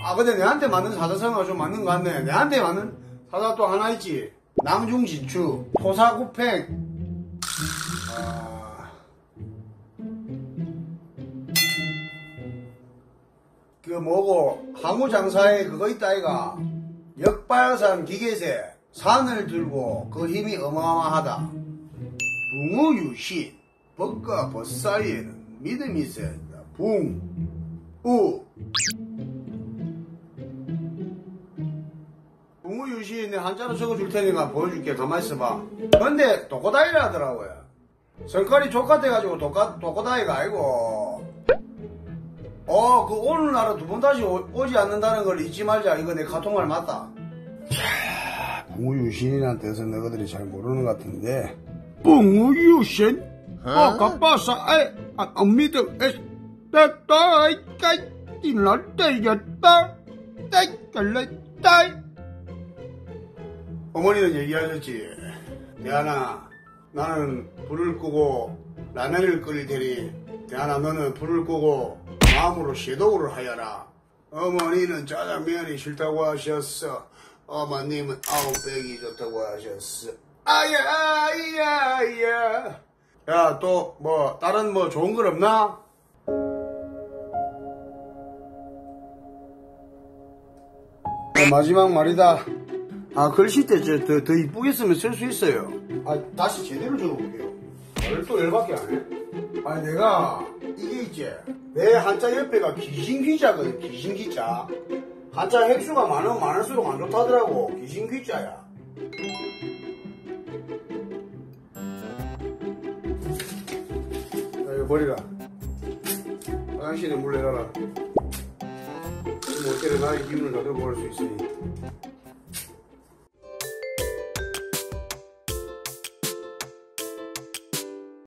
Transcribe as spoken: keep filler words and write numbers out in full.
아 근데 내한테 맞는 사자성어가 좀 맞는 것 같네. 내한테 맞는 사자 또 하나 있지. 낭중진추, 토사구팽. 아... 그 뭐고 항우장사에 그거 있다 아이가. 역발산 기계세. 산을 들고 그 힘이 어마어마하다. 붕우유신. 벗과 벗 사이에는 믿음이 있어야 된다. 붕, 우. 붕우유신 내 한자로 적어줄 테니까 보여줄게. 가만히 있어봐. 근데 도코다이라 하더라고요. 성깔이 족같아가지고 도카, 도코다이가 아니고. 어, 그 오늘날은 두 번 다시 오, 오지 않는다는 걸 잊지 말자. 이거 내 카톡말 맞다. 붕우유신이란 뜻은 너희들이 잘 모르는 것 같은데. 붕우유신? 어, 가빠사, 에, 아, 안 믿어, 에, 따따, 이, 따, 이날때였다, 따깔랬다. 어머니는 얘기하셨지. 대하나, 나는 불을 끄고 라면을 끓일 테니, 대하나, 너는 불을 끄고 마음으로 섀도우를 하여라. 어머니는 짜장면이 싫다고 하셨어. 어머님은 아웃백이 좋다고 하셨어. 아야, 아야, 아야. 야, 또, 뭐, 다른 뭐 좋은 걸 없나? 네, 마지막 말이다. 아, 글씨 때 저, 더, 더 이쁘게 쓰면 쓸 수 있어요. 아, 다시 제대로 적어볼게요. 말을 또 열받게 안 해? 아니, 내가, 이게 있지. 내 한자 옆에가 귀신귀자거든, 귀신귀자. 한자 획수가 많으면 많을수록 안 좋다더라고. 귀신귀자야. 버리라. 화장실에 물 내놔라. 지금 어때를 나의 기운을 가지고 올 수 있으니.